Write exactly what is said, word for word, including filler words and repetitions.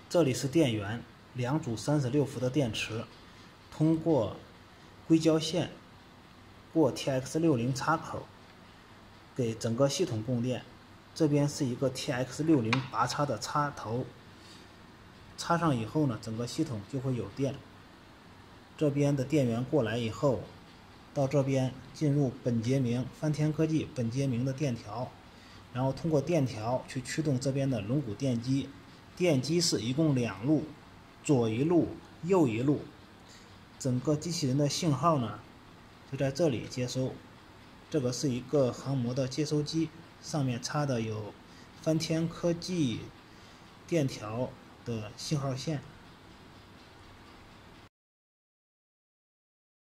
这里是电源，两组三十六伏的电池，通过硅胶线过 T X 六十 插口，给整个系统供电。这边是一个 T X 六十 拔插的插头，插上以后呢，整个系统就会有电。这边的电源过来以后，到这边进入本节明翻天科技本节明的电条，然后通过电条去驱动这边的龙骨电机。电机是一共两路，左一路，右一路。整个机器人的信号呢，就在这里接收。这个是一个航模的接收机，上面插的有翻天科技电条的信号线。